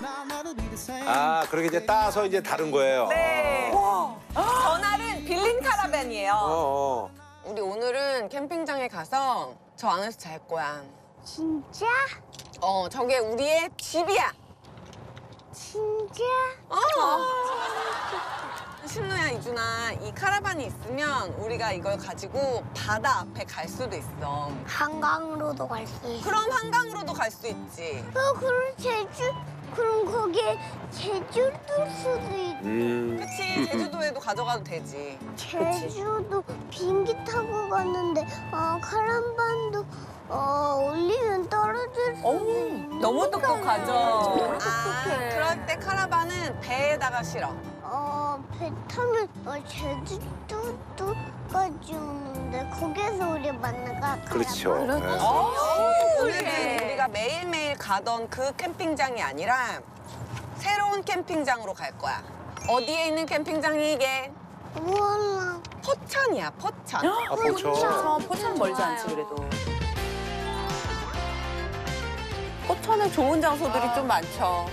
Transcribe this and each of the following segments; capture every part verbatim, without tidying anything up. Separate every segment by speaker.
Speaker 1: 아, 그렇게 이제 따서 이제 다른 거예요.
Speaker 2: 네. 전날은 빌린 카라반이에요.
Speaker 1: 어, 어.
Speaker 3: 우리 오늘은 캠핑장에 가서 저 안에서 잘 거야.
Speaker 4: 진짜?
Speaker 3: 어, 저게 우리의 집이야.
Speaker 4: 진짜?
Speaker 3: 어. 신우야, 이준아, 이 카라반이 있으면 우리가 이걸 가지고 바다 앞에 갈 수도 있어.
Speaker 4: 한강으로도 갈 수 있어.
Speaker 3: 그럼 한강으로도 갈 수 있지.
Speaker 4: 어, 그럼 제주? 그럼 거기에 제주도 수도 있고.
Speaker 1: 음.
Speaker 3: 그치, 제주도에도 가져가도 되지.
Speaker 4: 제주도 비행기 타고 갔는데 어, 카라반도 어, 올리면 떨어질 수도 있는.
Speaker 2: 너무 똑똑하죠.
Speaker 3: 아, 그럴 때 카라반은 배에다가 실어.
Speaker 4: 어, 배 타면 어, 제주도까지 오는데 거기에서 우리 만나가.
Speaker 1: 그렇죠. 네.
Speaker 3: 어, 오늘은 우리가 매일매일 가던 그 캠핑장이 아니라 새로운 캠핑장으로 갈 거야. 어디에 있는 캠핑장이 이게?
Speaker 4: 몰라.
Speaker 3: 포천이야, 포천.
Speaker 1: 아, 포천.
Speaker 2: 저 포천 멀지 않지 그래도. 포천에 좋은 장소들이 좀 많죠.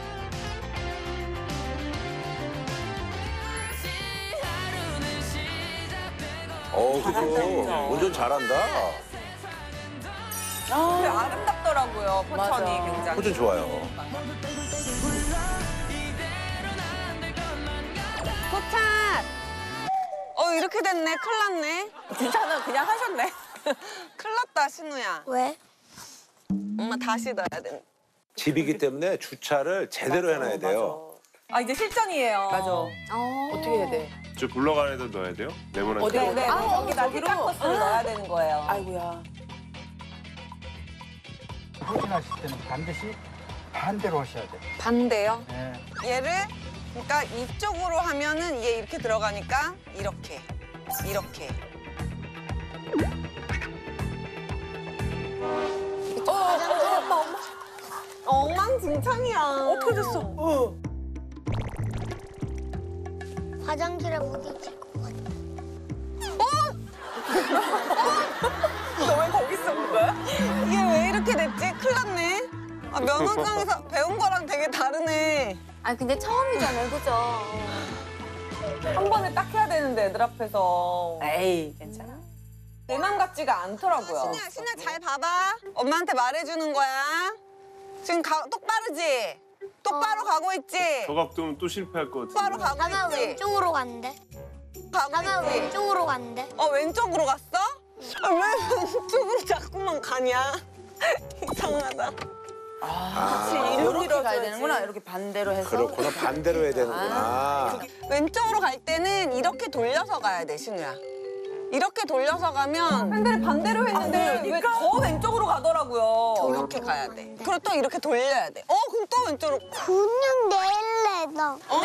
Speaker 1: 어, 그죠. 운전 잘한다.
Speaker 2: 되게 아름답더라고요, 포천이 굉장히.
Speaker 1: 포천 좋아요.
Speaker 3: 포천! 어, 이렇게 됐네. 큰일 났네.
Speaker 2: 주차는 그냥 하셨네.
Speaker 3: 큰일 났다, 신우야.
Speaker 4: 왜?
Speaker 3: 엄마 다시 넣어야 돼.
Speaker 1: 집이기 때문에 주차를 제대로 해놔야 돼요.
Speaker 2: 아, 이제 실전이에요. 맞아.
Speaker 5: 어떻게 해야 돼?
Speaker 6: 저 굴러가는 애도 넣어야 돼요? 네모난
Speaker 2: 어디,
Speaker 6: 데.
Speaker 2: 네, 네.
Speaker 5: 아,
Speaker 2: 여기다
Speaker 5: 저기로?
Speaker 2: 히타코스를 넣어야 되는 거예요.
Speaker 5: 아이고야.
Speaker 7: 후진하실 때는 반드시 반대로 하셔야 돼요.
Speaker 3: 반대요?
Speaker 7: 네.
Speaker 3: 얘를, 그러니까 이쪽으로 하면은 얘 이렇게 들어가니까 이렇게, 이렇게.
Speaker 2: 어, 어, 엄마, 엄마.
Speaker 3: 엉망진창이야.
Speaker 2: 어떻게 됐어? 어.
Speaker 4: 화장실에 부딪힐 것 같아.
Speaker 2: 너 왜 거기 있었는 거야?
Speaker 3: 이게 왜 이렇게 됐지? 큰일 났네. 아, 면허장에서 배운 거랑 되게 다르네.
Speaker 4: 아 근데 처음이잖아요, 그죠?
Speaker 2: 한 번에 딱 해야 되는데 애들 앞에서.
Speaker 5: 에이, 괜찮아.
Speaker 2: 내 맘 같지가 않더라고요.
Speaker 3: 신우야, 신우야 잘 봐봐. 엄마한테 말해주는 거야. 지금 가, 똑바르지? 똑바로 가고 있지?
Speaker 6: 저 각도는 또 실패할 것
Speaker 3: 똑바로
Speaker 6: 같은데.
Speaker 3: 가고
Speaker 4: 나만
Speaker 3: 있지?
Speaker 4: 왼쪽으로 간대.
Speaker 3: 가고
Speaker 4: 나만
Speaker 3: 있지?
Speaker 4: 왼쪽으로 간대.
Speaker 3: 어, 왼쪽으로 갔어? 아, 왜 왼쪽으로 자꾸만 가냐? 이상하다.
Speaker 5: 아,
Speaker 2: 이렇게
Speaker 5: 이렇게 가야
Speaker 2: 밀어줘야지.
Speaker 5: 되는구나. 이렇게 반대로 해서.
Speaker 1: 그렇구나. 반대로 해야 되는구나.
Speaker 3: 왼쪽으로 갈 때는 이렇게 돌려서 가야 돼, 신우야. 이렇게 돌려서 가면
Speaker 2: 팬들이 반대로 했는데 왜 더 왼쪽으로 가더라고요.
Speaker 3: 이렇게 가야 돼. 그리고 또 이렇게 돌려야 돼. 어, 그럼 또 왼쪽으로.
Speaker 4: 그냥 낼래 나.
Speaker 3: 어,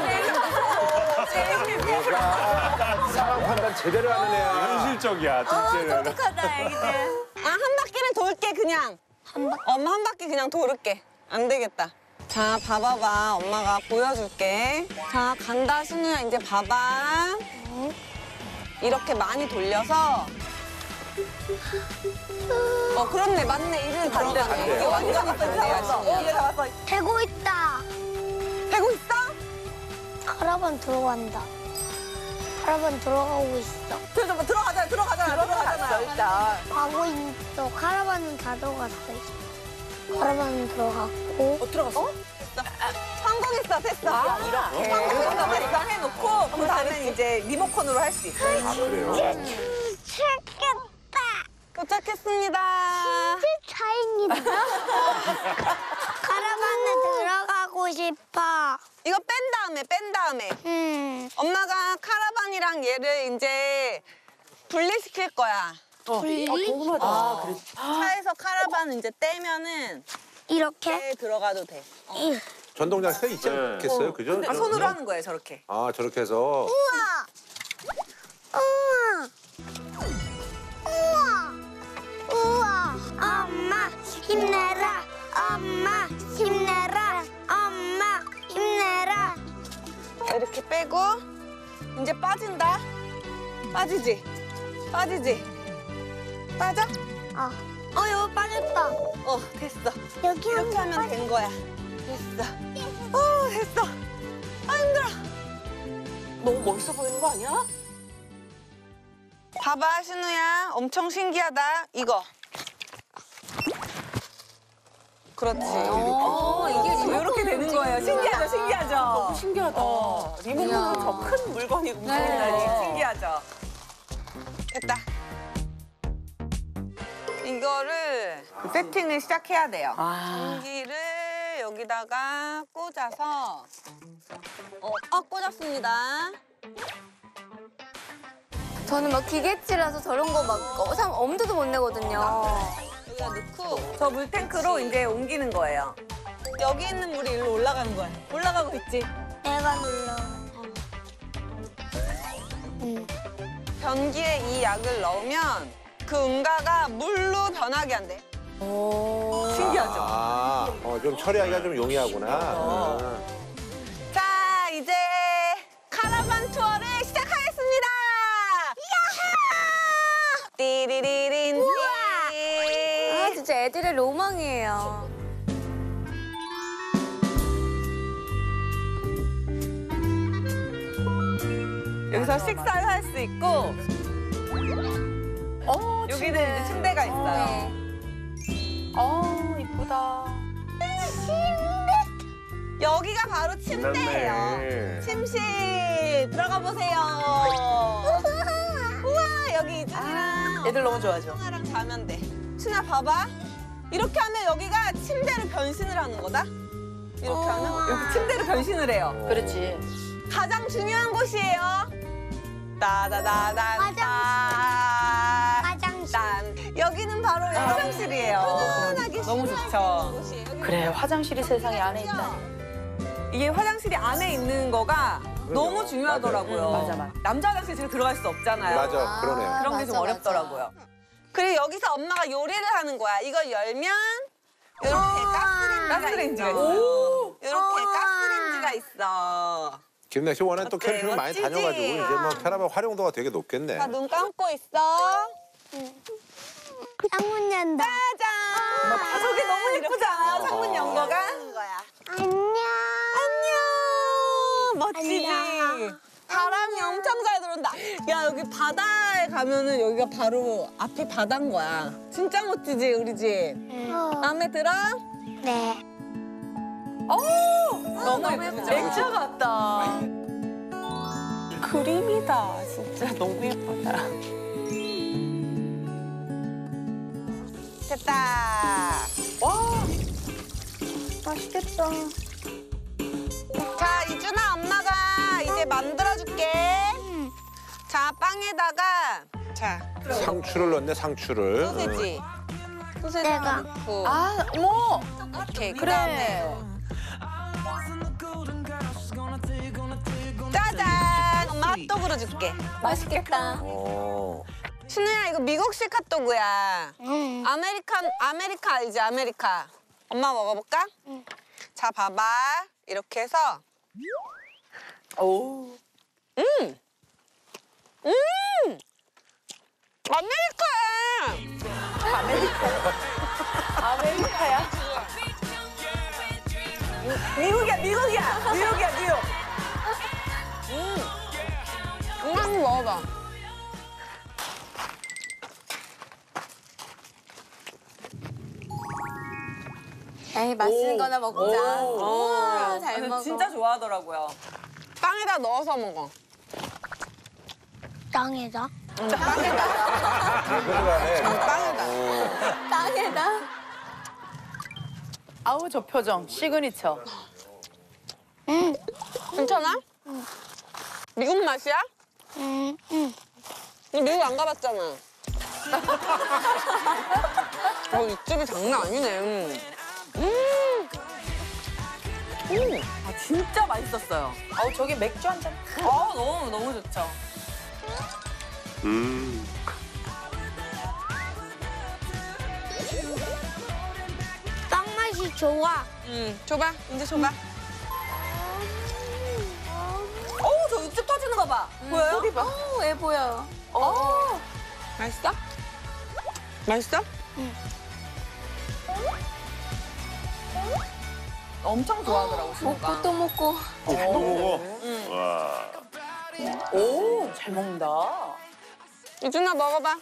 Speaker 1: 얘가 상황 판단 제대로 하는 애야.
Speaker 6: 현실적이야, 진짜는.
Speaker 2: 똑똑하다, 애기들.
Speaker 3: 아, 한 바퀴는 돌게, 그냥.
Speaker 4: 한 바.
Speaker 3: 엄마 한 바퀴 그냥 돌을게. 안 되겠다. 자, 봐봐봐. 엄마가 보여줄게. 자, 간다, 신우야. 이제 봐봐. 이렇게 많이 돌려서. 어, 그렇네. 맞네. 이리로 들어가네. 이게 완전히 반대야, 신우야.
Speaker 2: 이게 다 왔어.
Speaker 4: 되고 있다.
Speaker 3: 되고 있어?
Speaker 4: 카라반 들어간다. 카라반 들어가고 있어.
Speaker 2: 들어가, 들어가잖아, 들어가잖아, 들어가잖아. 일단.
Speaker 4: 가고 있어. 카라반은 다 들어갔어. 카라반은 들어갔고.
Speaker 2: 어, 들어갔어?
Speaker 3: 성공했어. 됐어.
Speaker 2: 아, 이렇게. 여기다가 일단 해놓고, 그 다음에 이제 리모컨으로 할 수 있어요.
Speaker 1: 아, 그래요?
Speaker 4: 찾겠다.
Speaker 3: 도착했습니다.
Speaker 4: 진짜 다행이다. 카라반에 들어가고 싶어.
Speaker 3: 이거 뺀 다음에, 뺀 다음에.
Speaker 4: 음.
Speaker 3: 엄마가 카라반이랑 얘를 이제 분리시킬 거야.
Speaker 4: 분리?
Speaker 5: 궁금하다. 아, 그래.
Speaker 3: 차에서 카라반 이제 떼면은
Speaker 4: 이렇게?
Speaker 3: 차에 들어가도 돼.
Speaker 4: 이.
Speaker 1: 전동장치가 있지
Speaker 6: 네.
Speaker 1: 않겠어요? 그죠?
Speaker 2: 아, 손으로 하는 거예요, 저렇게.
Speaker 1: 아, 저렇게 해서.
Speaker 4: 우와. 우와. 우와. 우와. 엄마 힘내라. 엄마 힘내라. 엄마 힘내라.
Speaker 3: 이렇게 빼고 이제 빠진다. 빠지지? 빠지지? 빠져?
Speaker 4: 어. 어, 여기 빠졌다.
Speaker 3: 어, 됐어.
Speaker 4: 여기
Speaker 3: 이렇게
Speaker 4: 한번
Speaker 3: 하면 된 거야. 됐어. 어, 됐어. 아, 힘들어.
Speaker 5: 너무 멋있어 보이는 거 아니야?
Speaker 3: 봐봐, 신우야. 엄청 신기하다. 이거. 그렇지.
Speaker 2: 어, 이게 이렇게 되는 거예요. 신기하죠, 신기하죠.
Speaker 5: 너무 신기하다.
Speaker 2: 리모컨으로 저 큰 물건이 움직인다니 신기하죠.
Speaker 3: 됐다. 이거를 세팅을 시작해야 돼요.
Speaker 5: 아.
Speaker 3: 전기를 여기다가 꽂아서 어, 아, 꽂았습니다.
Speaker 4: 저는 막 기계치라서 저런 거 막 엄두도 못 내거든요.
Speaker 3: 여기다 넣고
Speaker 2: 저 물탱크로 이제 옮기는 거예요.
Speaker 3: 여기 있는 물이 일로 올라가는 거야.
Speaker 2: 올라가고 있지.
Speaker 4: 내가 눌러.
Speaker 3: 변기에 이 약을 넣으면 그 응가가 물로 변하게 한대.
Speaker 2: 신기하죠.
Speaker 1: 아, 어, 좀 처리하기가 좀 용이하구나. 음.
Speaker 3: 자, 이제 카라반 투어를 시작하겠습니다. 야하! 띠리리린.
Speaker 4: 아, 진짜 애들의 로망이에요.
Speaker 2: 여기서 식사를 할 수 있고
Speaker 5: 어,
Speaker 2: 여기는 이제 침대가 있어요.
Speaker 4: 네.
Speaker 5: 어, 이쁘다.
Speaker 3: 여기가 바로 침대예요.
Speaker 6: 끝났네.
Speaker 3: 침실 들어가 보세요. 우와, 여기 이준이랑
Speaker 5: 애들 너무 좋아하죠.
Speaker 3: 승아랑 자면 돼. 준아 봐봐. 이렇게 하면 여기가 침대로 변신을 하는 거다. 이렇게 하면
Speaker 2: 여기 침대로 변신을 해요.
Speaker 5: 그렇지.
Speaker 3: 가장 중요한 곳이에요. 따다다단.
Speaker 4: 화장실.
Speaker 3: 딴. 여기는 바로 화장실이에요. 편안하게
Speaker 2: 너무
Speaker 3: 쉬는
Speaker 2: 좋죠.
Speaker 3: 곳이에요.
Speaker 5: 그래, 화장실이 세상에 안에 있다.
Speaker 2: 이게 화장실이 안에 있는 거가 너무 중요하더라고요.
Speaker 5: 맞아, 맞아.
Speaker 2: 남자 화장실 제가 들어갈 수 없잖아요.
Speaker 1: 맞아, 그러네요.
Speaker 2: 그런 게 좀
Speaker 4: 맞아,
Speaker 2: 어렵더라고요.
Speaker 3: 그리고 여기서 엄마가 요리를 하는 거야. 이걸 열면 이렇게 가스레인지가,
Speaker 2: 가스레인지가
Speaker 3: 있어.
Speaker 2: 있어요.
Speaker 3: 이렇게 가스레인지가 있어.
Speaker 1: 김래 씨 워낙 또
Speaker 2: 어때?
Speaker 1: 캠핑을 많이
Speaker 2: 멋지지?
Speaker 1: 다녀가지고 이제 뭐 캐나바 활용도가 되게 높겠네.
Speaker 3: 자, 눈 감고 있어.
Speaker 4: 창문 연다.
Speaker 3: 짜잔.
Speaker 2: 아, 저게 너무 예쁘지 않아요? 창문 연 거가?
Speaker 4: 안녕.
Speaker 3: 안녕. 멋지지?
Speaker 4: 안녕.
Speaker 3: 바람이 엄청 잘 들어온다. 야, 여기 바다에 가면은 여기가 바로 앞이 바다인 거야. 진짜 멋지지, 우리 집? 마음에 들어?
Speaker 4: 네.
Speaker 2: 너무 예쁘죠?
Speaker 5: 액자 같다.
Speaker 3: 그림이다. 진짜 너무 예쁘다. 됐다.
Speaker 5: 맛있겠다.
Speaker 3: 자, 이준아, 엄마가 이제 만들어줄게. 자, 빵에다가 자,
Speaker 1: 상추를 넣네, 상추를.
Speaker 3: 소세지. 소세지
Speaker 4: 내가.
Speaker 3: 넣고.
Speaker 5: 아, 어머.
Speaker 3: 오케이,
Speaker 5: 그래.
Speaker 3: 그다음에 짜잔! 엄마 핫도그로 줄게.
Speaker 4: 맛있겠다.
Speaker 1: 어.
Speaker 3: 신우야, 이거 미국식 핫도그야.
Speaker 4: 응.
Speaker 3: 아메리칸, 아메리카 알지? 아메리카. 엄마 먹어볼까?
Speaker 4: 응.
Speaker 3: 자, 봐봐. 이렇게 해서.
Speaker 5: 오.
Speaker 3: 음! 음! 아메리카야!
Speaker 5: 아메리카야?
Speaker 2: 미국이야, 미국이야. 뉴욕이야, 뉴욕.
Speaker 3: 음! 이거 한번 먹어봐.
Speaker 4: 에이, 맛있는 거나 먹자. 우와, 잘
Speaker 2: 저는
Speaker 4: 먹어.
Speaker 2: 진짜 좋아하더라고요.
Speaker 3: 빵에다 넣어서 먹어.
Speaker 4: 땅에다?
Speaker 1: 들어가네.
Speaker 3: 빵에다.
Speaker 4: 땅에다?
Speaker 5: 아우, 저 표정. 시그니처.
Speaker 3: 괜찮아? 미국 맛이야?
Speaker 4: 응, 응.
Speaker 3: 너 미국 안 가봤잖아. 어, 육즙이 장난 아니네. 음. 음.
Speaker 2: 아, 진짜 맛있었어요.
Speaker 5: 아우, 저기 맥주 한 잔.
Speaker 2: 아, 너무, 너무 좋죠.
Speaker 6: 음.
Speaker 4: 땅 맛이 좋아.
Speaker 3: 음. 줘봐. 이제 줘봐.
Speaker 2: 어우, 저 육즙 터지는 거 봐. 보여요?
Speaker 4: 어, 왜 보여?
Speaker 3: 어. 맛있어? 맛있어? 엄청 좋아하더라고, 신우가.
Speaker 2: 또 먹고.
Speaker 6: 또 먹어. 와.
Speaker 5: 오, 잘 먹는다.
Speaker 3: 유준아, 먹어봐.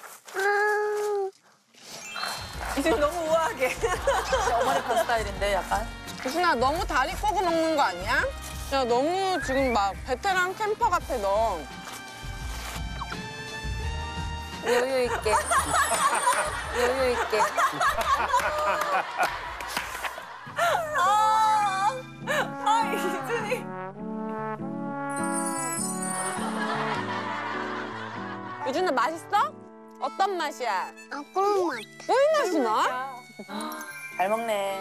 Speaker 2: 이제 너무 우아하게.
Speaker 5: 어머니 그 스타일인데 약간.
Speaker 3: 유준아, 너무 다리 꼬고 먹는 거 아니야? 야, 너무 지금 막 베테랑 캠퍼 같아, 너.
Speaker 2: 여유 있게. 여유 있게.
Speaker 3: 아, 아, 유준이. 유준아, 맛있어? 어떤 맛이야?
Speaker 4: 아, 그런 맛.
Speaker 3: 꿀 맛이 나?
Speaker 5: 잘 먹네.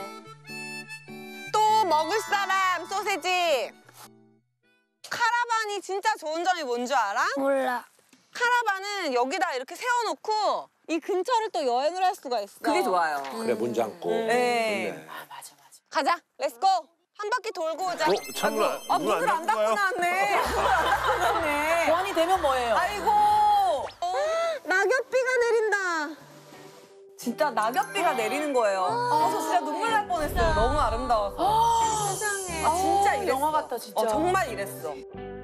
Speaker 3: 또 먹을 사람 소세지. 카라반이 진짜 좋은 점이 뭔 줄 알아?
Speaker 4: 몰라.
Speaker 3: 카라반은 여기다 이렇게 세워놓고 이 근처를 또 여행을 할 수가 있어.
Speaker 2: 그게 좋아요.
Speaker 1: 그래 문 잠고.
Speaker 3: 네.
Speaker 1: 좋네.
Speaker 5: 아, 맞아, 맞아.
Speaker 3: 가자, 렛츠고. 한 바퀴 돌고 오자.
Speaker 6: 어, 찬물 안,
Speaker 2: 아,
Speaker 6: 문안
Speaker 2: 문을 안 닫고
Speaker 6: 닫고 가요?
Speaker 2: 나왔네. 문을 안 닫고 나왔네.
Speaker 5: 보안이 되면 뭐예요?
Speaker 2: 아이고.
Speaker 3: 낙엽비가 내린다.
Speaker 2: 진짜 낙엽비가 내리는 거예요. 아, 저 진짜 눈물 날 뻔했어요. 너무 아름다워서.
Speaker 3: 세상에.
Speaker 2: 아, 진짜 이랬어.
Speaker 5: 영화 같다, 진짜.
Speaker 2: 어, 정말 이랬어.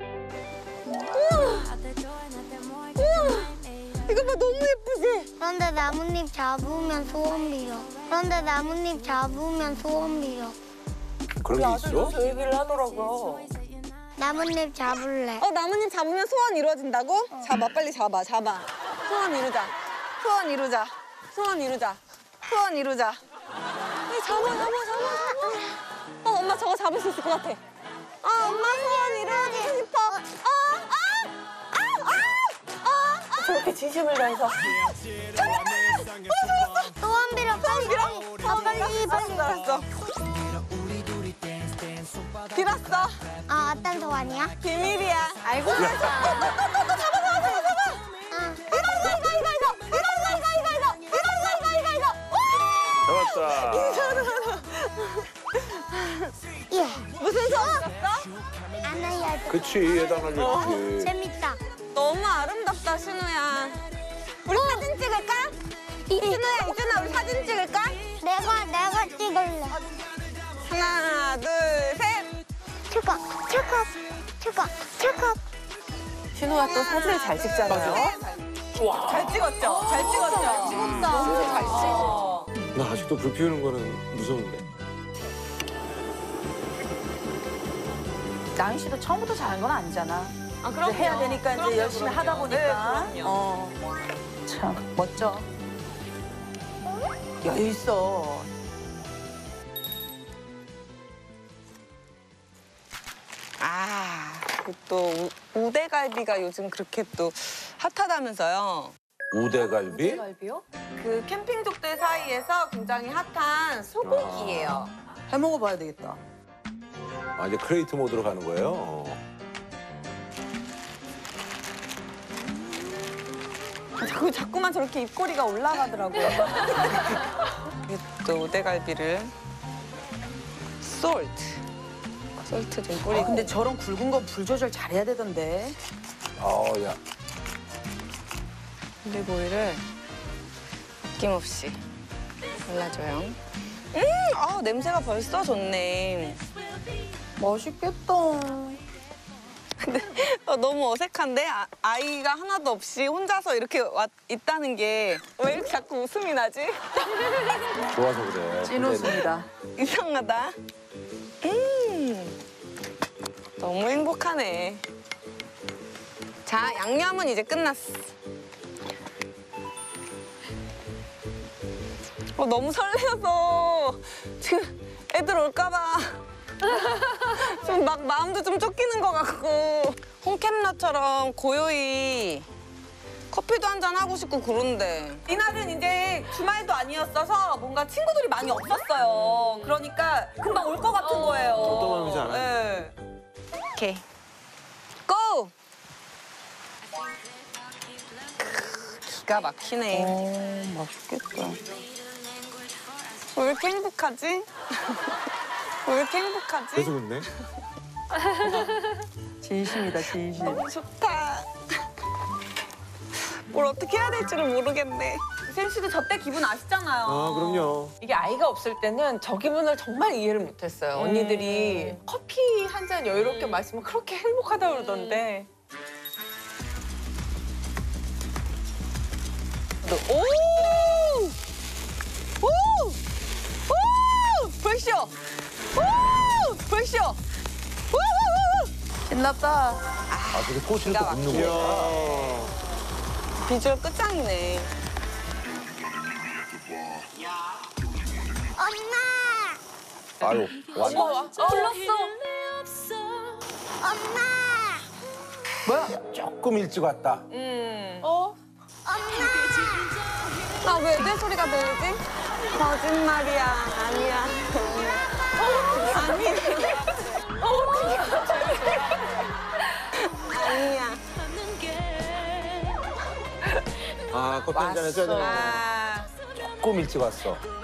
Speaker 3: 이거 봐, 너무 예쁘지?
Speaker 4: 그런데 나뭇잎 잡으면 소원 빌어. 그런데 나뭇잎 잡으면 소원 빌어.
Speaker 1: 그런 게 있어?
Speaker 5: 저 얘기를 하더라고요.
Speaker 4: 나뭇잎 잡을래.
Speaker 3: 어, 나뭇잎 잡으면 소원 이루어진다고? 잡아, 빨리 잡아, 잡아. 소원 이루자. 소원 이루자. 소원 이루자. 소원 이루자. 빨리 잡아, 잡아, 잡아, 잡아. 어, 엄마 저거 잡을 수 있을 것 같아. 아, 엄마 소원 이루어지고 싶어. 아, 아, 아, 아, 아.
Speaker 5: 저렇게 진심을 다해서.
Speaker 4: 소원 빌어. 빨리 빌어. 아, 빨리 빨리.
Speaker 3: 알았어. 빌었어.
Speaker 4: 아, 어떤 소원이야?
Speaker 3: 비밀이야. 알고 있어.
Speaker 6: 잡았다.
Speaker 4: 예.
Speaker 3: 무슨 소원 있었어?
Speaker 4: 안 알려줘.
Speaker 1: 그치 얘도 안 알려주지.
Speaker 4: 재밌다.
Speaker 3: 너무 아름답다, 신우야. 우리 사진 찍을까? 신우야, 이준아, 우리 사진 찍을까?
Speaker 4: 내가 내가 찍을래.
Speaker 3: 하나, 둘, 셋.
Speaker 4: 축하 축하 축하 축하.
Speaker 5: 신우가 또 사진을 잘 찍잖아요.
Speaker 2: 잘 찍었죠? 잘 찍었죠?
Speaker 3: 찍었다.
Speaker 2: 너무 잘 찍어.
Speaker 1: 나 아직도 불 피우는 거는 무서운데.
Speaker 5: 나은 씨도 처음부터 잘한 건 아니잖아.
Speaker 3: 아,
Speaker 5: 이제 해야 되니까 이제
Speaker 3: 그럼요,
Speaker 5: 열심히
Speaker 3: 그럼요.
Speaker 5: 하다 보니까.
Speaker 3: 네, 그럼요.
Speaker 5: 어. 참 멋져. 여유 있어.
Speaker 3: 아, 그또 우대갈비가 요즘 그렇게 또 핫하다면서요.
Speaker 1: 우대갈비?
Speaker 5: 갈비요?
Speaker 3: 그 캠핑족들 사이에서 굉장히 핫한 소고기예요.
Speaker 5: 해 먹어봐야 되겠다.
Speaker 1: 아 이제 크레이트 모드로 가는 거예요? 어.
Speaker 3: 자꾸 자꾸만 저렇게 입꼬리가 올라가더라고요. 이게 또 우대갈비를 솔트, 솔트 좀 뿌리고.
Speaker 5: 아, 근데 저런 굵은 거 불 조절 잘해야 되던데.
Speaker 1: 어, 야.
Speaker 3: 올리브오일을 아낌없이 발라줘요. 음, 아 냄새가 벌써 좋네.
Speaker 5: 맛있겠다.
Speaker 3: 근데 어, 너무 어색한데? 아, 아이가 하나도 없이 혼자서 이렇게 와, 있다는 게 왜 이렇게 자꾸 웃음이 나지?
Speaker 1: 좋아서 그래.
Speaker 5: 찐 웃음이다.
Speaker 3: 이상하다. 음, 너무 행복하네. 자, 양념은 이제 끝났어. 어, 너무 설레서 지금 애들 올까봐 좀 막 마음도 좀 쫓기는 것 같고 홍캠라처럼 고요히 커피도 한잔 하고 싶고 그런데
Speaker 2: 이날은 이제 주말도 아니었어서 뭔가 친구들이 많이 없었어요. 그러니까 금방 올 것 같은 거예요.
Speaker 1: 어떤 마음인지 알아요?
Speaker 2: 네.
Speaker 3: 오케이 고! 기가 막히네.
Speaker 5: 어, 맛있겠다.
Speaker 3: 왜 이렇게 행복하지? 왜 이렇게 행복하지?
Speaker 1: 계속 웃네.
Speaker 5: 진심이다, 진심.
Speaker 3: 너무 좋다. 뭘 어떻게 해야 될지를 모르겠네.
Speaker 2: 박재현 씨도 저 때 기분 아시잖아요.
Speaker 1: 아, 그럼요.
Speaker 8: 이게 아이가 없을 때는 저 기분을 정말 이해를 못했어요. 언니들이 커피 한 잔 여유롭게 마시면 그렇게 행복하다고 그러던데. 오! 오! 오! 브레이쇼! 오! 브레이쇼!
Speaker 5: 신났다.
Speaker 1: 아, 저게 꼬치를 또 굽는 거야.
Speaker 3: 비주얼 끝장이네.
Speaker 4: 엄마!
Speaker 1: 아유, 왔네.
Speaker 8: 어머,
Speaker 2: 불렀어.
Speaker 4: 엄마!
Speaker 7: 조금 일찍 왔다.
Speaker 2: 음.
Speaker 8: 어?
Speaker 3: 나 왜 내 소리가 들리지? 거짓말이야. 아니야. 아니야. 아니야.
Speaker 1: 아, 커피 한잔 해줘야 되나?
Speaker 2: 아.
Speaker 1: 조금 일찍 왔어.